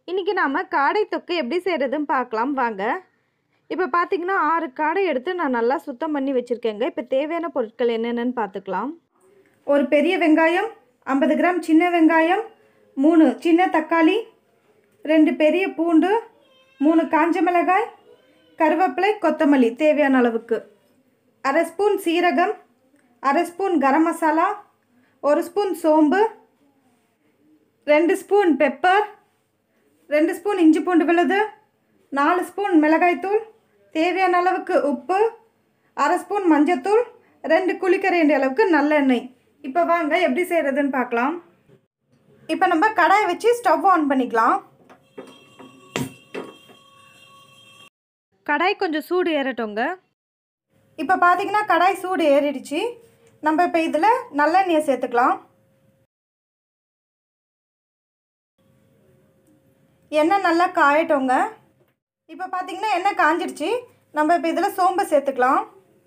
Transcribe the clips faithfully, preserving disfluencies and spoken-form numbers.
இன்றைக்கி நாம் காடை தொக்கு எப்படி செய்கிறதுன்னு பார்க்கலாம் வாங்க. இப்போ பார்த்தீங்கன்னா ஆறு காடை எடுத்து நான் நல்லா சுத்தம் பண்ணி வச்சுருக்கேங்க. இப்போ தேவையான பொருட்கள் என்னென்னு பார்த்துக்கலாம். ஒரு பெரிய வெங்காயம், ஐம்பது கிராம் சின்ன வெங்காயம், மூணு சின்ன தக்காளி, ரெண்டு பெரிய பூண்டு, மூணு காஞ்ச மிளகாய், கருவேப்பிலை, கொத்தமல்லி தேவையான அளவுக்கு, அரை ஸ்பூன் சீரகம், அரை ஸ்பூன் கரம் மசாலா, ஒரு ஸ்பூன் சோம்பு, ரெண்டு ஸ்பூன் பெப்பர், ரெண்டு ஸ்பூன் இஞ்சி பூண்டு விழுது, நாலு ஸ்பூன் மிளகாய்த்தூள், தேவையான அளவுக்கு உப்பு, அரை ஸ்பூன் மஞ்சத்தூள், ரெண்டு குழிக்கரண்டி அளவுக்கு நல்லெண்ணெய். இப்போ வாங்க எப்படி செய்கிறதுன்னு பார்க்கலாம். இப்போ நம்ம கடாயை வச்சு ஸ்டவ் ஆன் பண்ணிக்கலாம். கடாய் கொஞ்சம் சூடு ஏறட்டோங்க. இப்போ பார்த்தீங்கன்னா கடாய் சூடு ஏறிடுச்சு. நம்ம இப்போ இதில் நல்லெண்ணெயை சேர்த்துக்கலாம். எண்ணெய் நல்லா காயட்டோங்க. இப்போ பார்த்தீங்கன்னா எண்ணெய் காஞ்சிடுச்சு. நம்ம இப்போ இதில் சோம்பை சேர்த்துக்கலாம்.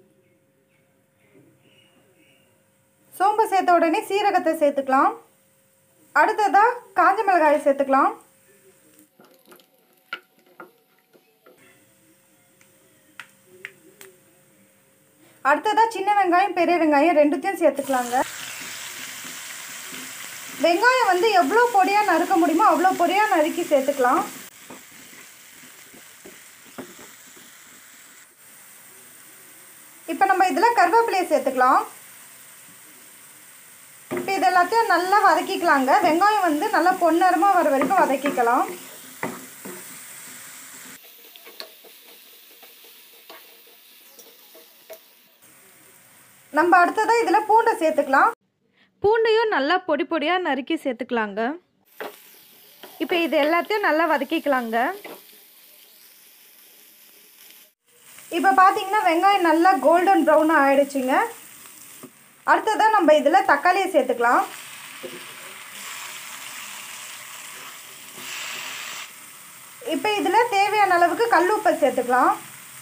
சோம்பை சேர்த்த உடனே சீரகத்தை சேர்த்துக்கலாம். அடுத்ததாக காஞ்ச மிளகாயை சேர்த்துக்கலாம். அடுத்ததாக சின்ன வெங்காயம் பெரிய வெங்காயம் ரெண்டுத்தையும் சேர்த்துக்கலாங்க. வெங்காயம் வந்து எவ்வளோ பொடியாக நறுக்க முடியுமோ அவ்வளோ பொடியாக நறுக்கி சேர்த்துக்கலாம். இப்போ நம்ம இதில் கருவேப்பிலையை சேர்த்துக்கலாம். இப்போ இது எல்லாத்தையும் நல்லா வதக்கிக்கலாங்க. வெங்காயம் வந்து நல்லா பொன்னிறமாக வர வரைக்கும் வதக்கிக்கலாம். நம்ம அடுத்ததாக இதில் பூண்டை சேர்த்துக்கலாம். பூண்டையும் நல்லா பொடி பொடியாக நறுக்கி சேர்த்துக்கலாங்க. இப்போ இது எல்லாத்தையும் நல்லா வதக்கிக்கலாங்க. இப்போ பார்த்தீங்கன்னா வெங்காயம் நல்லா கோல்டன் ப்ரௌனாக ஆகிடுச்சிங்க. அடுத்ததாக நம்ம இதில் தக்காளியை சேர்த்துக்கலாம். இப்போ இதில் தேவையான அளவுக்கு கல் உப்பை சேர்த்துக்கலாம்.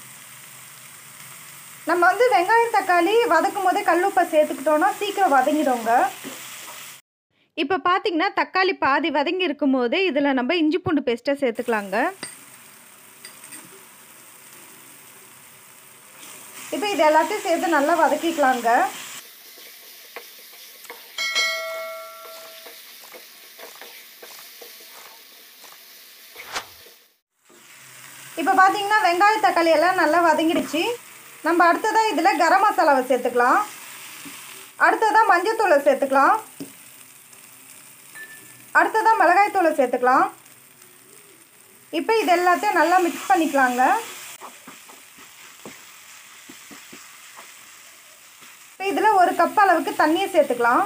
நம்ம வந்து வெங்காயம் தக்காளி வதக்கும் போதே கல் உப்பை சேர்த்துக்கிட்டோன்னா சீக்கிரம் வதங்கிடுங்க. இப்போ பார்த்தீங்கன்னா தக்காளி பாதி வதங்கி இருக்கும் போது இதில் நம்ம இஞ்சி பூண்டு பேஸ்ட்டை சேர்த்துக்கலாங்க. இப்போ இது எல்லாத்தையும் சேர்த்து நல்லா வதக்கிக்கலாங்க. இப்போ பார்த்தீங்கன்னா வெங்காய தக்காளி எல்லாம் நல்லா வதங்கிடுச்சு. நம்ம அடுத்ததாக இதில் கரம் மசாலாவை சேர்த்துக்கலாம். அடுத்ததாக மஞ்சத்தூளை சேர்த்துக்கலாம். அடுத்ததாக மிளகாய்த்தூளை சேர்த்துக்கலாம். இப்போ இது எல்லாத்தையும் நல்லா மிக்ஸ் பண்ணிக்கலாங்க. இப்போ இதில் ஒரு கப் அளவுக்கு தண்ணியை சேர்த்துக்கலாம்.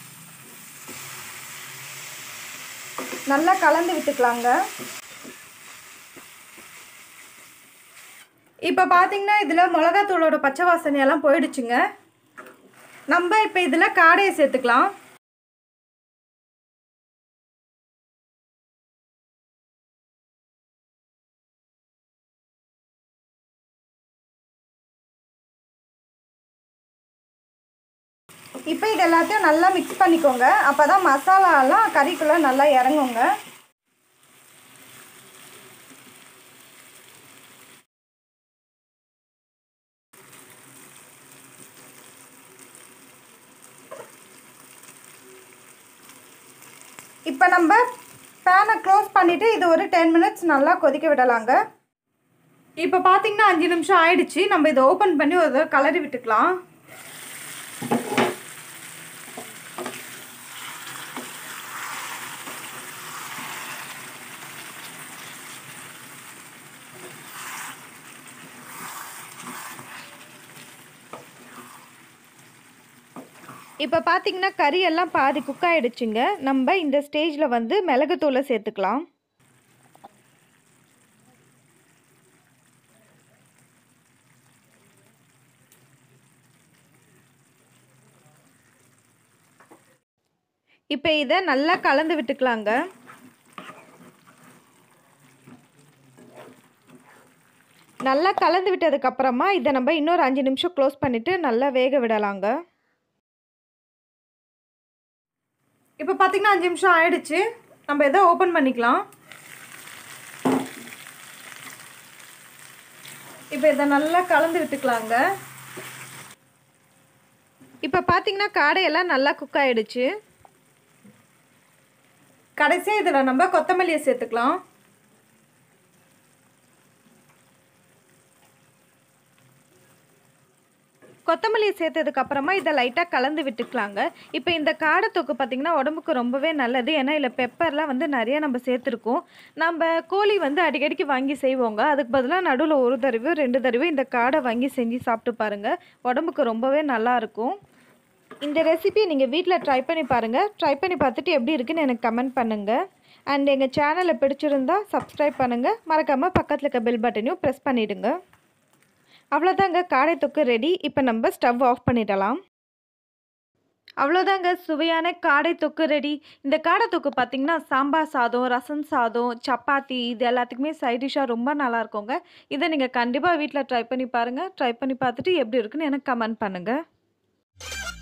நல்லா கலந்து விட்டுக்கலாங்க. இப்போ பார்த்தீங்கன்னா இதில் மிளகாத்தூளோட பச்சை வாசனையெல்லாம் போயிடுச்சுங்க. நம்ம இப்போ இதில் காடையை சேர்த்துக்கலாம். இப்போ இது எல்லாத்தையும் நல்லா மிக்ஸ் பண்ணிக்கோங்க. அப்போ தான் மசாலாலாம் கறிக்குள்ளே நல்லா இறங்குங்க. இப்போ நம்ம பேனை க்ளோஸ் பண்ணிவிட்டு இது ஒரு டென் மினிட்ஸ் நல்லா கொதிக்க விடலாங்க. இப்போ பார்த்தீங்கன்னா அஞ்சு நிமிஷம் ஆயிடுச்சு. நம்ம இதை ஓப்பன் பண்ணி ஒரு கலரி விட்டுக்கலாம். இப்போ பார்த்தீங்கன்னா கறி எல்லாம் பாதி குக் ஆகிடுச்சுங்க. நம்ம இந்த ஸ்டேஜில் வந்து மிளகுத்தூளை சேர்த்துக்கலாம். இப்போ இதை நல்லா கலந்து விட்டுக்கலாங்க. நல்லா கலந்து விட்டதுக்கப்புறமா இதை நம்ம இன்னொரு அஞ்சு நிமிஷம் க்ளோஸ் பண்ணிவிட்டு நல்லா வேக விடலாங்க. இப்போ பார்த்தீங்கன்னா அஞ்சு நிமிஷம் ஆயிடுச்சு. நம்ம இதை ஓப்பன் பண்ணிக்கலாம். இப்போ இதை நல்லா கலந்து விட்டுக்கலாங்க. இப்போ பார்த்தீங்கன்னா காடையெல்லாம் நல்லா குக் ஆகிடுச்சு. கடைசியாக இதில் நம்ம கொத்தமல்லியை சேர்த்துக்கலாம். கொத்தமல்லியை சேர்த்ததுக்கு அப்புறமா இதை லைட்டாக கலந்து விட்டுக்கலாங்க. இப்போ இந்த காடை தொக்கு பார்த்திங்கன்னா உடம்புக்கு ரொம்பவே நல்லது. ஏன்னா இல்லை பெப்பர்லாம் வந்து நிறைய நம்ம சேர்த்துருக்கோம். நம்ம கோழி வந்து அடிக்கடிக்கு வாங்கி செய்வோங்க. அதுக்கு பதிலாக நடுவில் ஒரு தடவையோ ரெண்டு தடவையோ இந்த காடை வாங்கி செஞ்சு சாப்பிட்டு பாருங்கள். உடம்புக்கு ரொம்பவே நல்லாயிருக்கும். இந்த ரெசிபியை நீங்கள் வீட்டில் ட்ரை பண்ணி பாருங்கள். ட்ரை பண்ணி பார்த்துட்டு எப்படி இருக்குன்னு எனக்கு கமெண்ட் பண்ணுங்கள். அண்ட் எங்கள் சேனலை பிடிச்சிருந்தா சப்ஸ்கிரைப் பண்ணுங்கள். மறக்காமல் பக்கத்தில் இருக்க பெல் பட்டனையும் ப்ரெஸ் பண்ணிவிடுங்க. அவ்வளோதாங்க, காடை தொக்கு ரெடி. இப்போ நம்ம ஸ்டவ் ஆஃப் பண்ணிடலாம். அவ்வளோதாங்க, சுவையான காடை தொக்கு ரெடி. இந்த காடை தொக்கு பார்த்திங்கன்னா சாம்பார் சாதம், ரசம் சாதம், சப்பாத்தி இது எல்லாத்துக்குமே சைட் டிஷ்ஷாக ரொம்ப நல்லாயிருக்குங்க. இதை நீங்கள் கண்டிப்பாக வீட்டில் ட்ரை பண்ணி பாருங்கள். ட்ரை பண்ணி பார்த்துட்டு எப்படி இருக்குன்னு எனக்கு கமெண்ட் பண்ணுங்கள்.